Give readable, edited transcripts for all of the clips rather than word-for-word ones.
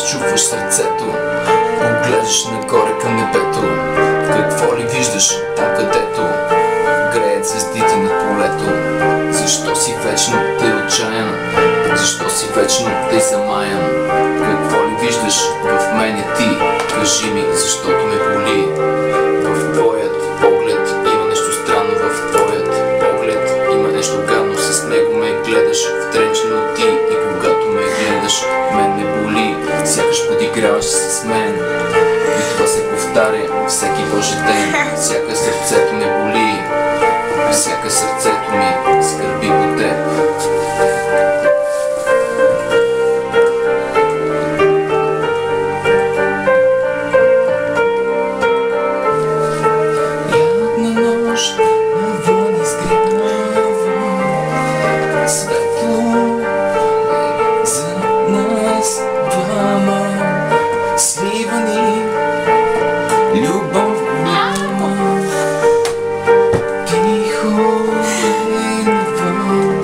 разчупваш сърцето, поглеждаш нагоре към небето. Какво ли виждаш там, където греят звездите на полето? Защо си вечно тъй отчаян? Защо си вечно тъй замаян? Какво ли виждаш в мене ти? Кажи ми, защото ме боли. В твоят поглед има нещо странно, в твоят поглед има нещо гадно. С него ме гледаш втренчено ти, и когато ме гледаш, мен ме боли. Сякаш подиграваш с мен, и това се повтаря всеки Божи ден. Всяка сърцето ме боли, всяка сърцето ми скърби по теб. Светло е за нас двама, сливани, любов голяма, тихо е навън.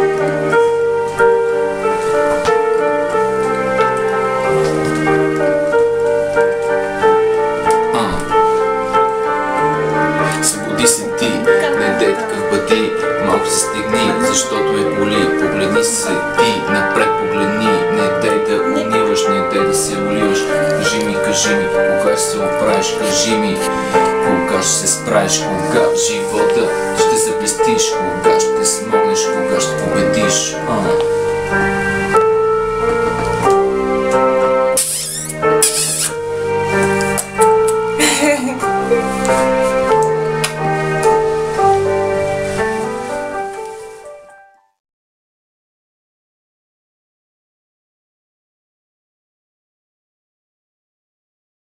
Събуди се ти, не дей такъв бъди, малко се стигни, защото ме боли. Погледни се ти, напред погледни, не дей да униваш, не дей да се уливаш. Кажи ми, кога ще се оправиш, кажи ми, кога ще се справиш, кога в живота ще заблестиш, кога ще смогнеш, кога ще победиш.